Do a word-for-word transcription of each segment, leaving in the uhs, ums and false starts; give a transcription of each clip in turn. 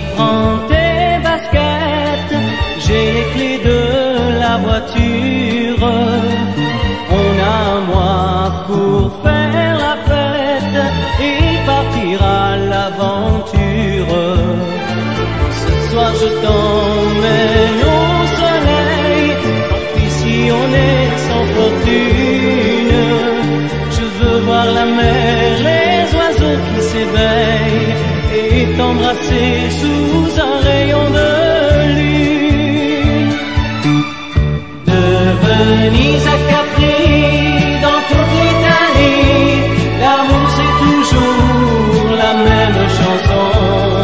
Prends tes baskets, j'ai les clés de la voiture. On a un mois pour faire la fête et partir à l'aventure. Ce soir je t'emmène au soleil, ici on est sans fortune. Je veux voir la mer, les oiseaux qui s'éveillent et t'embrasser sous un rayon de lune. De Venise à Capri, dans toute l'Italie, l'amour c'est toujours la même chanson.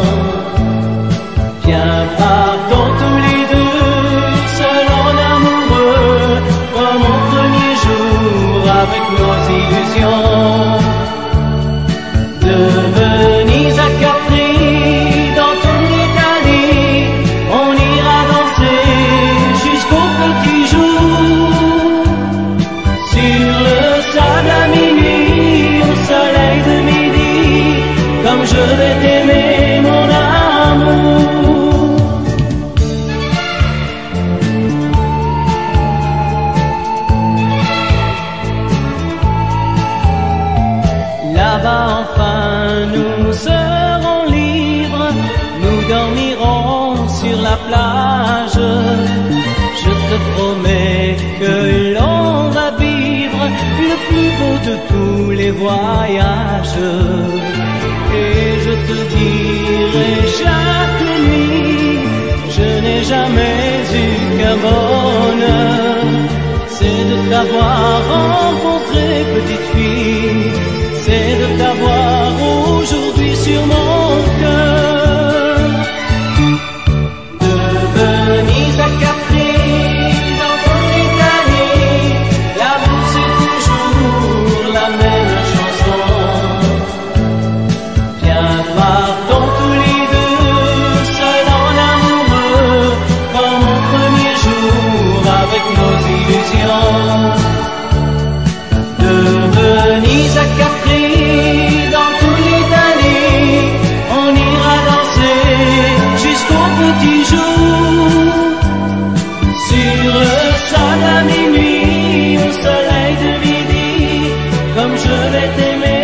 Viens, partons tous les deux, seuls en amoureux, comme au premier jour avec nos illusions. De Venise à Capri, dans toute l'Italie, on ira danser jusqu'au petit jour. Sur le sable à minuit, au soleil de midi, comme je vais t'aimer mon amour. Là-bas enfin nous serons libres, nous dormirons sur la plage. Je te promets que l'on va vivre le plus beau de tous les voyages. Et je te dirai chaque nuit, je n'ai jamais eu qu'un bonheur, c'est de t'avoir rencontré petite fille, c'est de t'avoir aujourd'hui sur mon cœur. De Venise à Capri, dans toute l'Italie, l'amour c'est toujours la même chanson. Viens, partons tous les deux, seuls en amoureux, comme au premier jour avec nos illusions. De Venise à Capri, dans toute l'Italie, on ira danser jusqu'au petit jour. Sur le sable à minuit, au soleil de midi, comme je vais t'aimer.